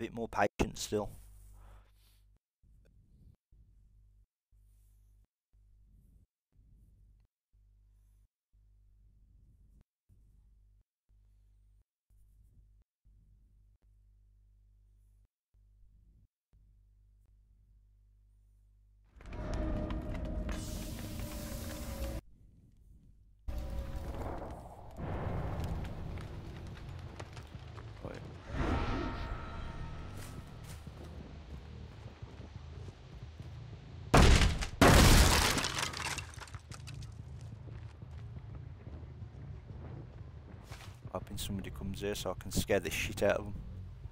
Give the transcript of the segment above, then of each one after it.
bit more patient still. Hoping somebody comes here so I can scare the shit out of them.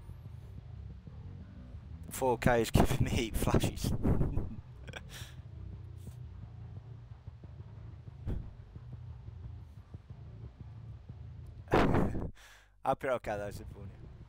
4K is giving me heat flashes. Hope you're okay though, Symphonia.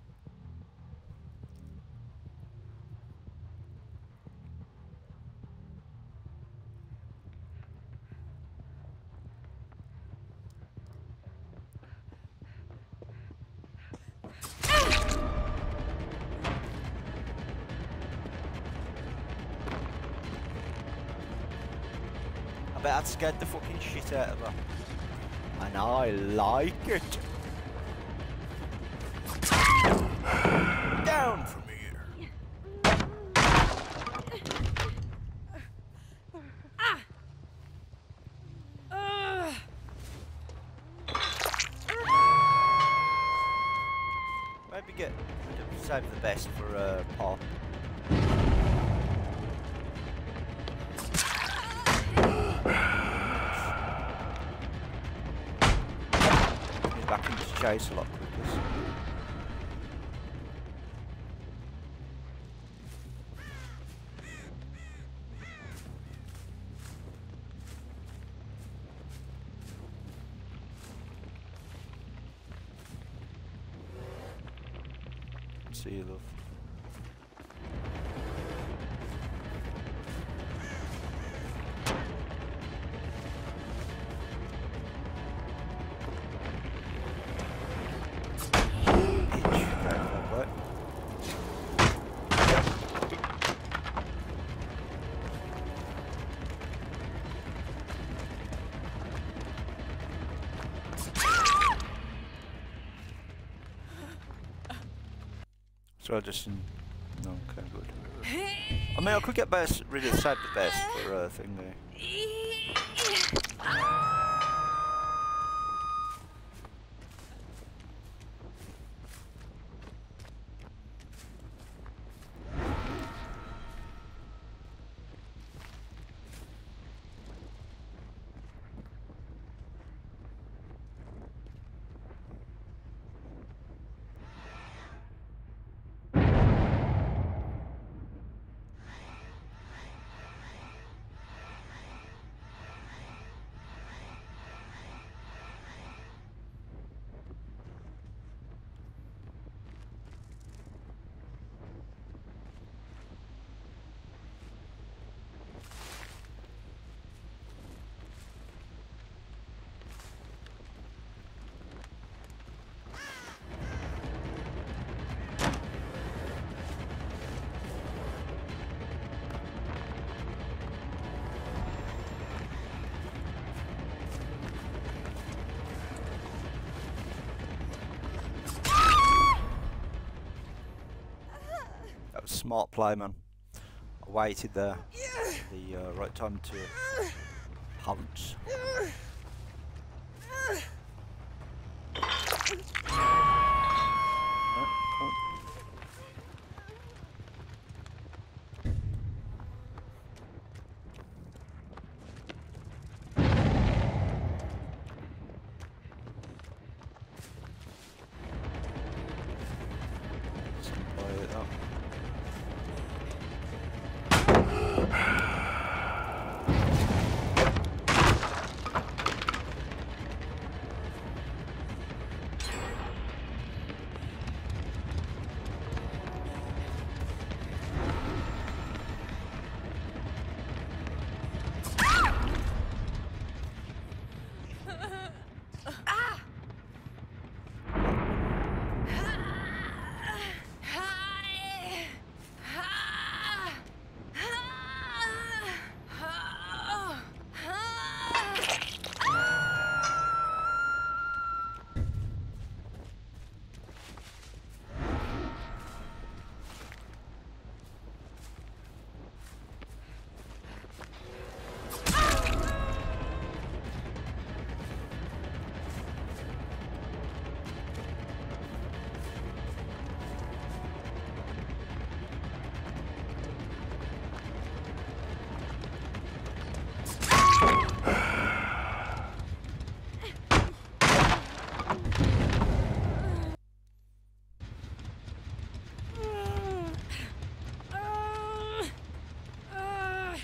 I bet that scared the fucking shit out of her. And I like it. Down from here. Maybe get save the best for Paul. Back into chase a lot quicker. See you, love. So I just no, okay, good. I mean, I could get best rid of save the best for a thing there. Smart play, man. I waited there. The right time to pounce.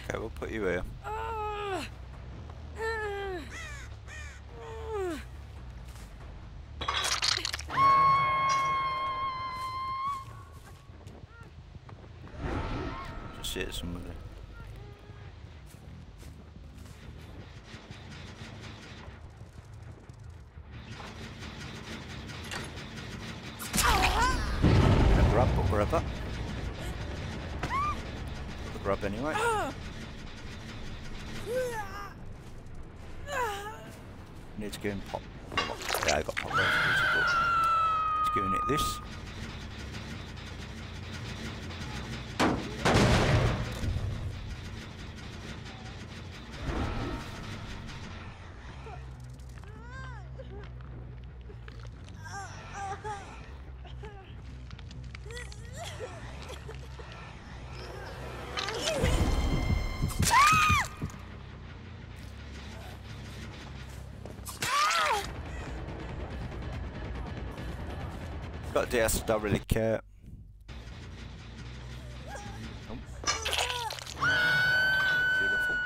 Okay, we'll put you here. Just hit somebody. Grab, but wherever. The grab anyway. Need to go and pop. Yeah, I got pop rose. It's giving it this. Got DS, don't really care. Oh. Beautiful.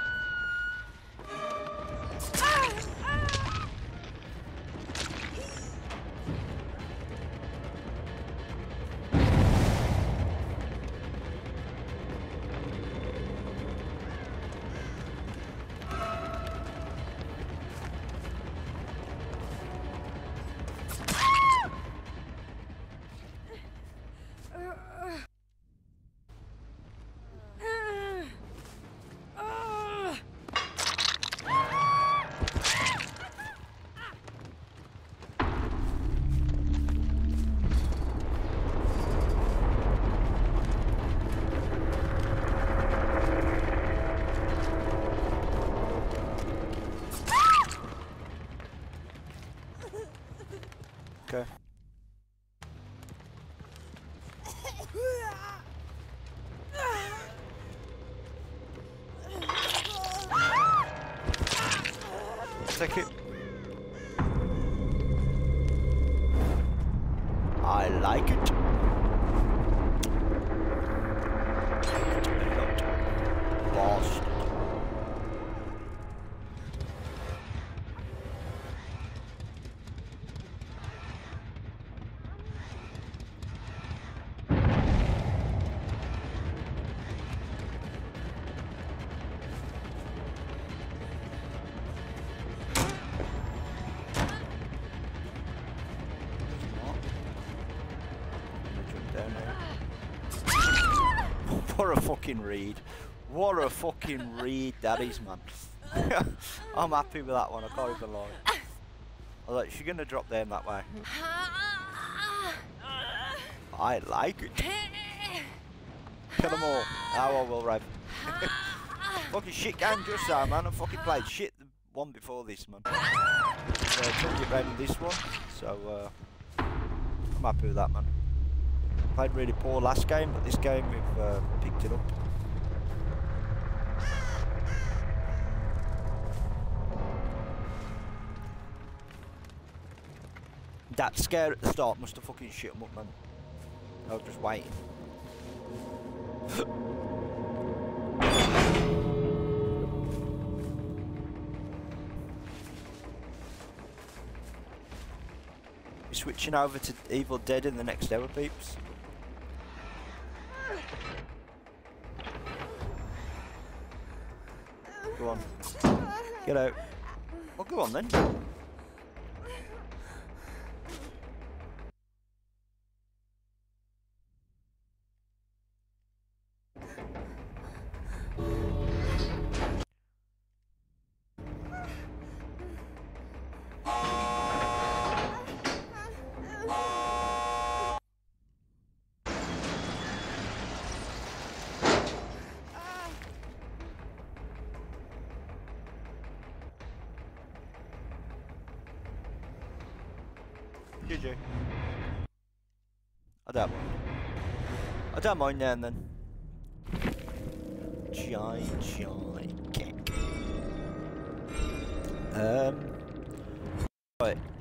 Okay. Take it. I like it. Bastard. What a fucking read. What a fucking read that is, man. I'm happy with that one, I can't even lie. I was like, she's gonna drop them that way. I like it. Kill them all. Now I will, Rav. Fucking shit game just now, man. I fucking played shit the one before this, man. So I took it around this one. So, I'm happy with that, man. Played really poor last game, but this game we've picked it up. That scare at the start must have fucking shit them up, man. I was just waiting. We're switching over to Evil Dead in the next hour, peeps. Go on. Get out. Well, go on then. GG. I don't mind. I don't mind now and then. Kick. Right.